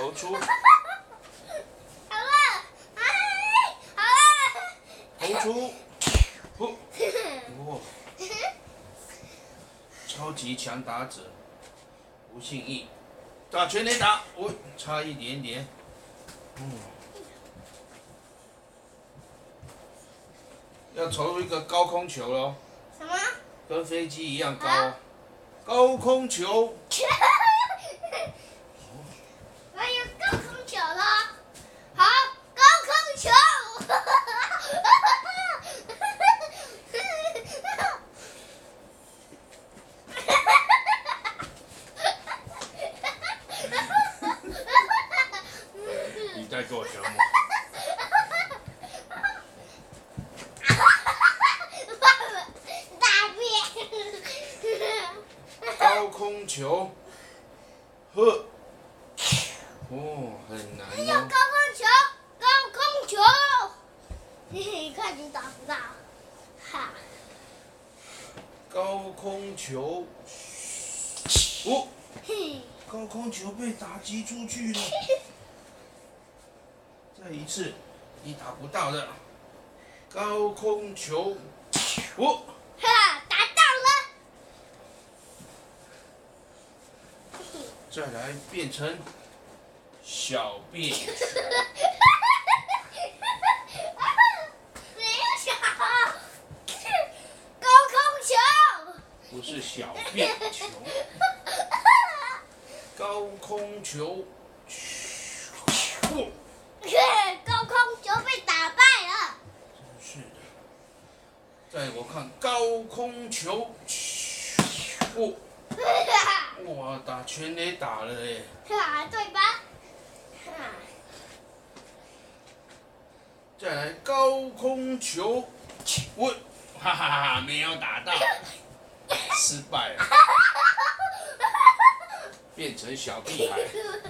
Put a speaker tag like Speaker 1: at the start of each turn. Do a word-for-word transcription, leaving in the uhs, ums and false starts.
Speaker 1: 投出。
Speaker 2: 好了，哎，好了。
Speaker 1: 投出。不，哇！超级强打者吴信义，打全垒打，我差一点点。嗯。要投一个高空球喽。
Speaker 2: 什么？
Speaker 1: 跟飞机一样高啊！高空球。
Speaker 2: 我有高空球了。好，高空球。
Speaker 1: 你在做什么？高空球，呵，哦，很难
Speaker 2: 还有高
Speaker 1: 哦。
Speaker 2: 空球，高空球，嘿嘿，看你打不到，哈。
Speaker 1: 高空球，哦，
Speaker 2: 嘿，
Speaker 1: 高空球被打击出去了。再一次，你打不到的。高空球，哦，
Speaker 2: 哈，打到了。
Speaker 1: 再来变成小便球。
Speaker 2: 没有小，高空球。
Speaker 1: 不是小便球，高空球，哦，
Speaker 2: 高空球被打败了。
Speaker 1: 真是的。再我看高空球，哦，哇，打全垒打了耶！
Speaker 2: 哈，对吧？哈，
Speaker 1: 再来高空球，我，哈哈哈哈，没有打到，失败了，变成小屁孩。